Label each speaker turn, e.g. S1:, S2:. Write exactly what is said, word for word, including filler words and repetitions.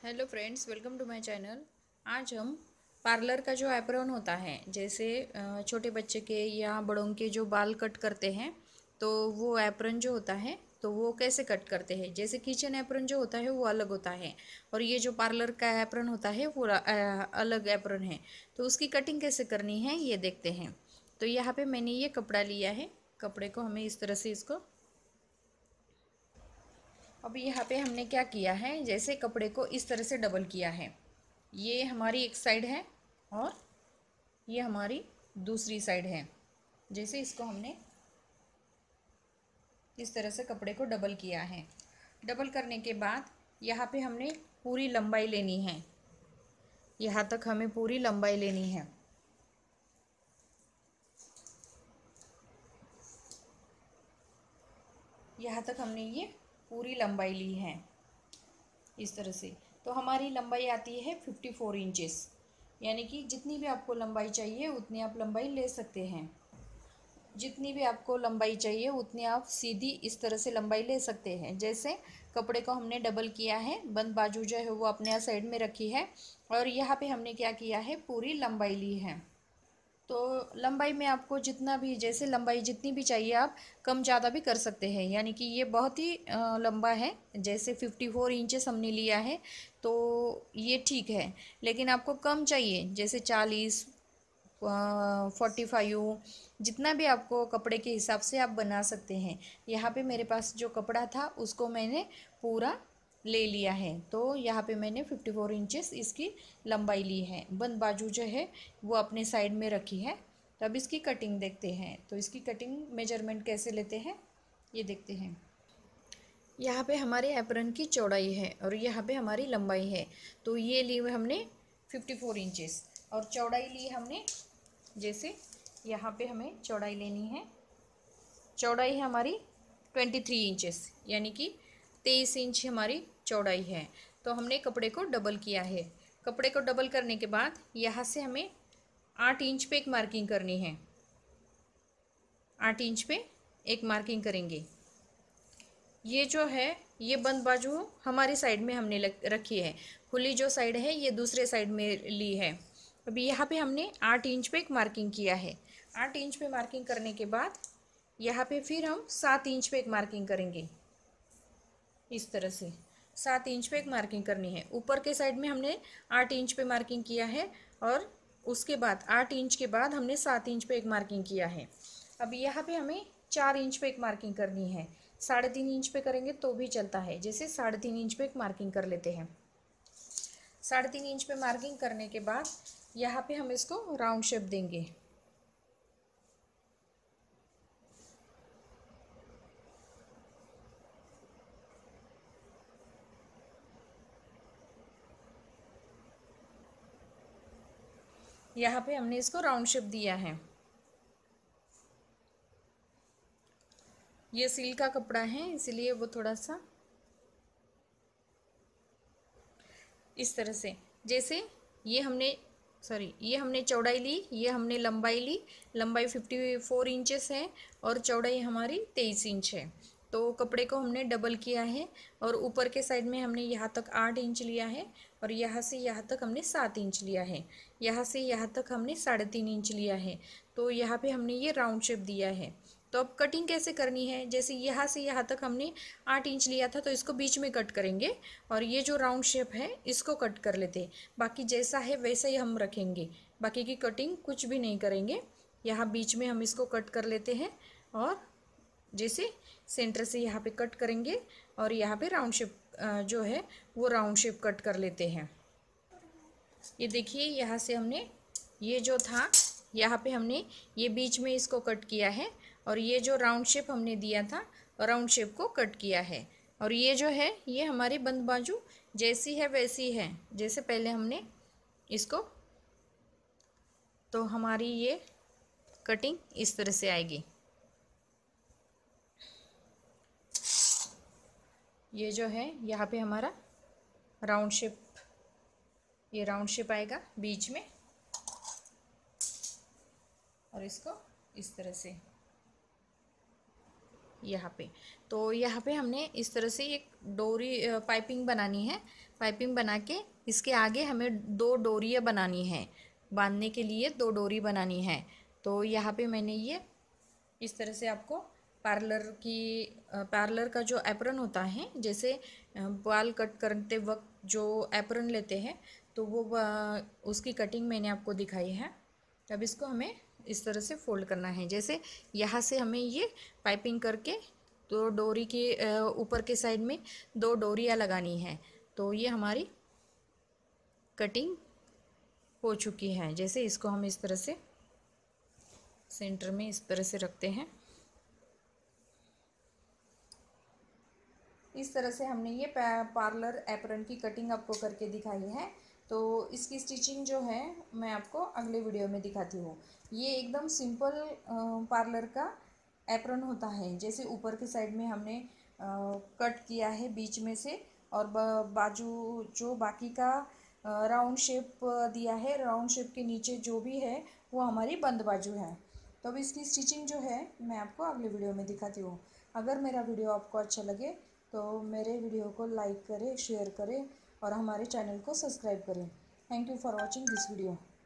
S1: Hello friends, welcome to my channel. आज हम parlour का जो एप्रॉन होता है, जैसे अ, छोटे बच्चे के या बड़ों के जो बाल कट करते हैं, तो वो एप्रॉन जो होता है तो वो कैसे कट करते हैं। जैसे किचन एप्रॉन जो होता है वो अलग होता है और ये जो पार्लर का एप्रॉन होता है वो अ, अलग एप्रॉन है। तो उसकी कटिंग कैसे करनी है ये देखते हैं। तो यहाँ पे मैंने ये कपड़ा लिया है। कपड़े को हमें इस तरह से इसको अब यहाँ पे हमने क्या किया है, जैसे कपड़े को इस तरह से डबल किया है। ये हमारी एक साइड है और ये हमारी दूसरी साइड है। जैसे इसको हमने इस तरह से कपड़े को डबल किया है। डबल करने के बाद यहाँ पे हमने पूरी लंबाई लेनी है। यहाँ तक हमें पूरी लंबाई लेनी है। यहाँ तक हमने ये पूरी लंबाई ली है इस तरह से। तो हमारी लंबाई आती है फिफ्टी फोर इंचेस, यानी कि जितनी भी आपको लंबाई चाहिए उतनी आप लंबाई ले सकते हैं। जितनी भी आपको लंबाई चाहिए उतनी आप सीधी इस तरह से लंबाई ले सकते हैं। जैसे कपड़े को हमने डबल किया है, बंद बाजू जो है वो अपने साइड में रखी है और यहाँ पे हमने क्या किया है, पूरी लंबाई ली है। तो लंबाई में आपको जितना भी, जैसे लंबाई जितनी भी चाहिए आप कम ज़्यादा भी कर सकते हैं। यानी कि ये बहुत ही अ, लंबा है। जैसे फिफ्टी फोर इंचेस हमने लिया है तो ये ठीक है। लेकिन आपको कम चाहिए, जैसे चालीस, फोर्टी फाइव, जितना भी आपको कपड़े के हिसाब से आप बना सकते हैं। यहाँ पे मेरे पास जो कपड़ा था उसको मैंने पूरा ले लिया है। तो यहाँ पे मैंने फिफ्टी फोर इंचेस इसकी लंबाई ली है। बंद बाजू जो है वो अपने साइड में रखी है। तो अब इसकी कटिंग देखते हैं। तो इसकी कटिंग मेजरमेंट कैसे लेते हैं ये देखते हैं। यहाँ पे हमारे एप्रन की चौड़ाई है और यहाँ पे हमारी लंबाई है। तो ये ली हुई हमने फिफ्टी फोर इंचेस और चौड़ाई ली हमने, जैसे यहाँ पे हमें चौड़ाई लेनी है। चौड़ाई है हमारी ट्वेंटी थ्री इंचेस, यानी कि तेईस इंच हमारी चौड़ाई है। तो हमने कपड़े को डबल किया है। कपड़े को डबल करने के बाद यहाँ से हमें आठ इंच पे एक मार्किंग करनी है। आठ इंच पे एक मार्किंग करेंगे। ये जो है ये बंद बाजू हमारी साइड में हमने रखी है, खुली जो साइड है ये दूसरे साइड में ली है। अभी यहाँ पे हमने आठ इंच पे एक मार्किंग किया है। आठ इंच पे मार्किंग करने के बाद यहाँ पे फिर हम सात इंच पे एक मार्किंग करेंगे। इस तरह से सात इंच पे एक मार्किंग करनी है। ऊपर के साइड में हमने आठ इंच पे मार्किंग किया है और उसके बाद आठ इंच के बाद हमने सात इंच पे एक मार्किंग किया है। अब यहाँ पे हमें चार इंच पे एक मार्किंग करनी है। साढ़े तीन इंच पे करेंगे तो भी चलता है। जैसे साढ़े तीन इंच पे एक मार्किंग कर लेते हैं। साढ़े तीन इंच पे मार्किंग करने के बाद यहाँ पे हम इसको राउंड शेप देंगे। यहाँ पे हमने इसको राउंड शेप दिया है। ये सिल्क का कपड़ा है इसलिए वो थोड़ा सा इस तरह से, जैसे ये हमने सॉरी ये हमने चौड़ाई ली, ये हमने लंबाई ली। लंबाई फिफ्टी फोर इंचेस है और चौड़ाई हमारी तेईस इंच है। तो कपड़े को हमने डबल किया है और ऊपर के साइड में हमने यहाँ तक आठ इंच लिया है और यहाँ से यहाँ तक हमने सात इंच लिया है। यहाँ से यहाँ तक हमने साढ़े तीन इंच लिया है। तो यहाँ पे हमने ये राउंड शेप दिया है। तो अब कटिंग कैसे करनी है, जैसे यहाँ से यहाँ तक हमने आठ इंच लिया था तो इसको बीच में कट करेंगे और ये जो राउंड शेप है इसको कट कर लेते हैं। बाकी जैसा है वैसा ही हम रखेंगे, बाकी की कटिंग कुछ भी नहीं करेंगे। यहाँ बीच में हम इसको कट कर लेते हैं और जैसे सेंटर से यहाँ पे कट करेंगे और यहाँ पे राउंड शेप जो है वो राउंड शेप कट कर लेते हैं। ये देखिए यहाँ से हमने ये जो था यहाँ पे हमने ये बीच में इसको कट किया है और ये जो राउंड शेप हमने दिया था राउंड शेप को कट किया है। और ये जो है ये हमारी बंद बाजू जैसी है वैसी है जैसे पहले हमने इसको, तो हमारी ये कटिंग इस तरह से आएगी। ये जो है यहाँ पे हमारा राउंड शेप, ये राउंड शेप आएगा बीच में और इसको इस तरह से। यहाँ पे। तो यहाँ पे हमने इस तरह से एक डोरी पाइपिंग बनानी है। पाइपिंग बना के इसके आगे हमें दो डोरियाँ बनानी है, बांधने के लिए दो डोरी बनानी है। तो यहाँ पे मैंने ये इस तरह से आपको पार्लर की पार्लर का जो एप्रन होता है, जैसे बाल कट करते वक्त जो एप्रन लेते हैं, तो वो उसकी कटिंग मैंने आपको दिखाई है। अब इसको हमें इस तरह से फोल्ड करना है। जैसे यहाँ से हमें ये पाइपिंग करके तो डोरी के ऊपर के साइड में दो डोरियाँ लगानी है। तो ये हमारी कटिंग हो चुकी है। जैसे इसको हम इस तरह से सेंटर में इस तरह से रखते हैं। इस तरह से हमने ये पार्लर एप्रन की कटिंग आपको करके दिखाई है। तो इसकी स्टिचिंग जो है मैं आपको अगले वीडियो में दिखाती हूँ। ये एकदम सिंपल पार्लर का एप्रन होता है। जैसे ऊपर के साइड में हमने कट किया है बीच में से, और बाजू जो बाकी का राउंड शेप दिया है, राउंड शेप के नीचे जो भी है वो हमारी बंद बाजू है। तो अब इसकी स्टिचिंग जो है मैं आपको अगले वीडियो में दिखाती हूँ। अगर मेरा वीडियो आपको अच्छा लगे तो मेरे वीडियो को लाइक करें, शेयर करें और हमारे चैनल को सब्सक्राइब करें। Thank you for watching this video.